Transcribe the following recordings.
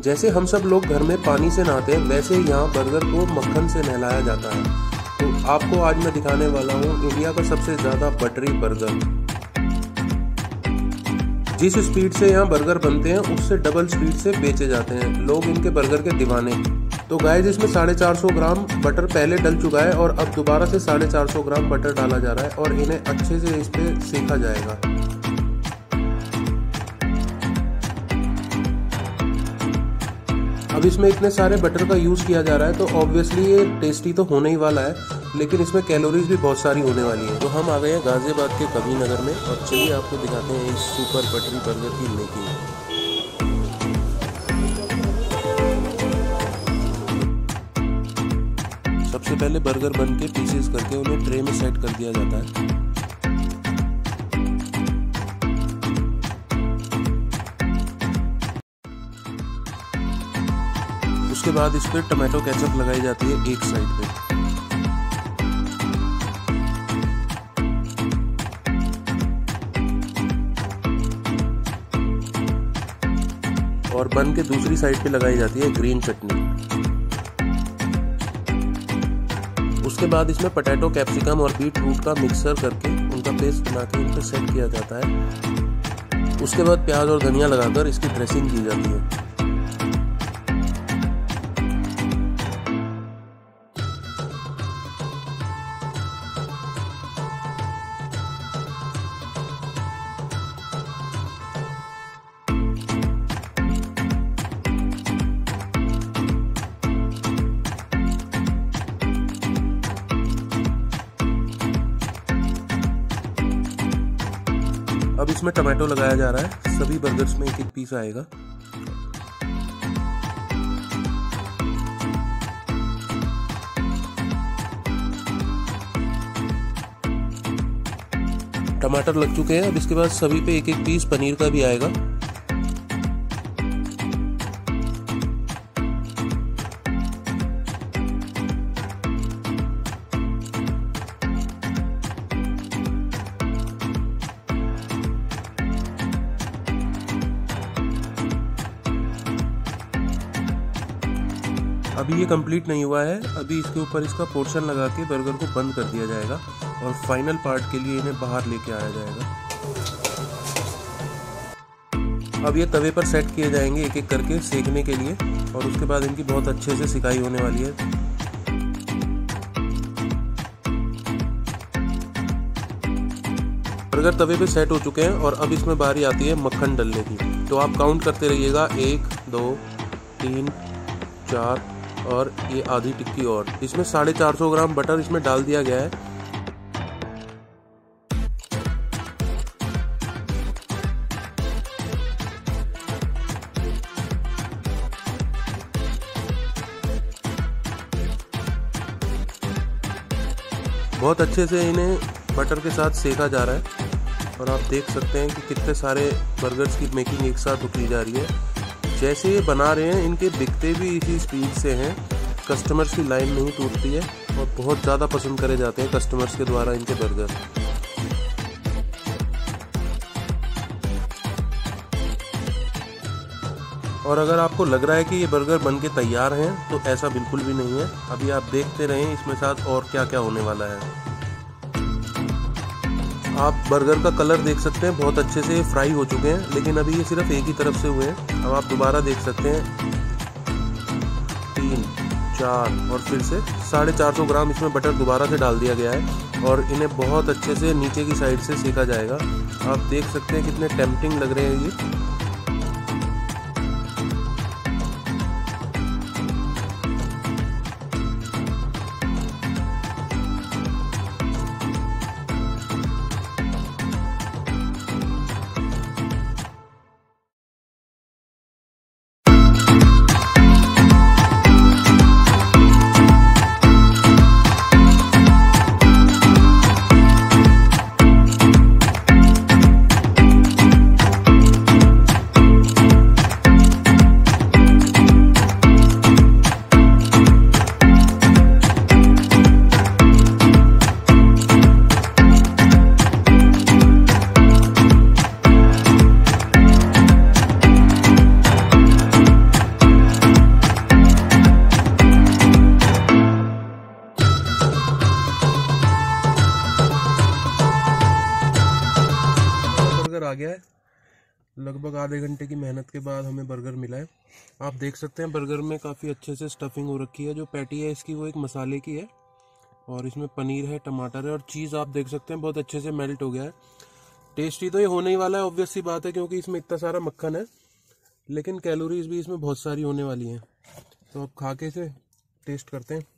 जैसे हम सब लोग घर में पानी से नहाते हैं, वैसे यहाँ बर्गर को मक्खन से नहलाया जाता है। तो आपको आज मैं दिखाने वाला हूँ इंडिया का सबसे ज़्यादा बटरी बर्गर। जिस स्पीड से यहाँ बर्गर बनते हैं उससे डबल स्पीड से बेचे जाते हैं। लोग इनके बर्गर के दीवाने। तो गाइस, इसमें 450 ग्राम बटर पहले डल चुका है और अब दोबारा से 450 ग्राम बटर डाला जा रहा है और इन्हें अच्छे से इस पे सेका जाएगा। अब इसमें इतने सारे बटर का यूज़ किया जा रहा है तो ऑब्वियसली ये टेस्टी तो होने ही वाला है, लेकिन इसमें कैलोरीज भी बहुत सारी होने वाली है। तो हम आ गए हैं गाजियाबाद के कबीर नगर में और चलिए आपको दिखाते हैं इस सुपर बटरी बर्गर की मेकिंग। सबसे पहले बर्गर बन के पीसेस करके उन्हें ट्रे में सेट कर दिया जाता है। उसके बाद इस पर टमाटो केचप लगाई जाती है एक साइड पे। और बन के दूसरी साइड पे लगाई जाती है ग्रीन चटनी। उसके बाद इसमें पोटैटो, कैप्सिकम और बीट रूट का मिक्सर करके उनका पेस्ट बना के इन पर सेट किया जाता है। उसके बाद प्याज और धनिया लगाकर इसकी ड्रेसिंग की जाती है। अब इसमें टमाटो लगाया जा रहा है। सभी बर्गर्स में एक एक पीस आएगा। टमाटर लग चुके हैं। अब इसके बाद सभी पे एक एक पीस पनीर का भी आएगा। अभी ये कंप्लीट नहीं हुआ है। अभी इसके ऊपर इसका पोर्शन लगा के बर्गर को बंद कर दिया जाएगा और फाइनल पार्ट के लिए इन्हें बाहर लेके आया जाएगा। अब ये तवे पर सेट किए जाएंगे एक एक करके सेकने के लिए और उसके बाद इनकी बहुत अच्छे से सिकाई होने वाली है। बर्गर तवे पे सेट हो चुके हैं और अब इसमें बारी आती है मक्खन डलने की। तो आप काउंट करते रहिएगा, 1 2 3 4 और ये आधी टिक्की और। इसमें 450 ग्राम बटर इसमें डाल दिया गया है। बहुत अच्छे से इन्हें बटर के साथ सेका जा रहा है और आप देख सकते हैं कि कितने सारे बर्गर्स की मेकिंग एक साथ की जा रही है। जैसे ये बना रहे हैं, इनके बिकते भी इसी स्पीड से हैं। कस्टमर्स की लाइन नहीं टूटती है और बहुत ज़्यादा पसंद करे जाते हैं कस्टमर्स के द्वारा इनके बर्गर। और अगर आपको लग रहा है कि ये बर्गर बन के तैयार हैं तो ऐसा बिल्कुल भी नहीं है। अभी आप देखते रहें इसमें साथ और क्या क्या होने वाला है। आप बर्गर का कलर देख सकते हैं, बहुत अच्छे से फ्राई हो चुके हैं, लेकिन अभी ये सिर्फ एक ही तरफ से हुए हैं। अब आप दोबारा देख सकते हैं, 3 4 और फिर से 450 ग्राम इसमें बटर दोबारा से डाल दिया गया है और इन्हें बहुत अच्छे से नीचे की साइड से सेका जाएगा। आप देख सकते हैं कितने टेम्पटिंग लग रहे हैं ये। गया है। लगभग आधे घंटे की मेहनत के बाद हमें बर्गर मिला है। आप देख सकते हैं बर्गर में काफ़ी अच्छे से स्टफिंग हो रखी है। जो पैटी है इसकी वो एक मसाले की है और इसमें पनीर है, टमाटर है और चीज़ आप देख सकते हैं बहुत अच्छे से मेल्ट हो गया है। टेस्टी तो ये होने ही वाला है, ऑब्वियस सी बात है, क्योंकि इसमें इतना सारा मक्खन है, लेकिन कैलोरीज भी इसमें बहुत सारी होने वाली हैं। तो अब खा के इसे टेस्ट करते हैं।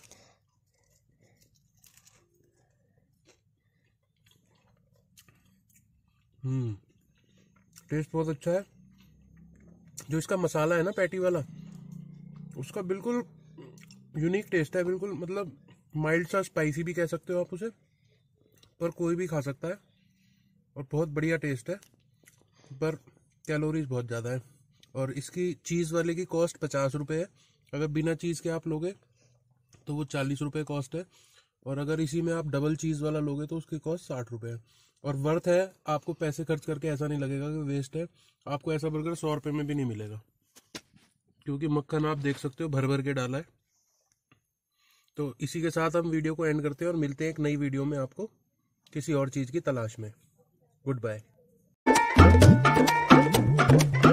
टेस्ट बहुत अच्छा है। जो इसका मसाला है ना पैटी वाला, उसका बिल्कुल यूनिक टेस्ट है। बिल्कुल मतलब माइल्ड सा स्पाइसी भी कह सकते हो आप उसे, पर कोई भी खा सकता है और बहुत बढ़िया टेस्ट है। पर कैलोरीज बहुत ज़्यादा है। और इसकी चीज़ वाले की कॉस्ट 50 रुपये है। अगर बिना चीज़ के आप लोगे तो वो 40 रुपये कॉस्ट है। और अगर इसी में आप डबल चीज़ वाला लोगे तो उसकी कॉस्ट 60 रुपये है। और वर्थ है, आपको पैसे खर्च करके ऐसा नहीं लगेगा कि वेस्ट है। आपको ऐसा बर्गर 100 रुपये में भी नहीं मिलेगा, क्योंकि मक्खन आप देख सकते हो भर भर के डाला है। तो इसी के साथ हम वीडियो को एंड करते हैं और मिलते हैं एक नई वीडियो में आपको किसी और चीज़ की तलाश में। Good bye.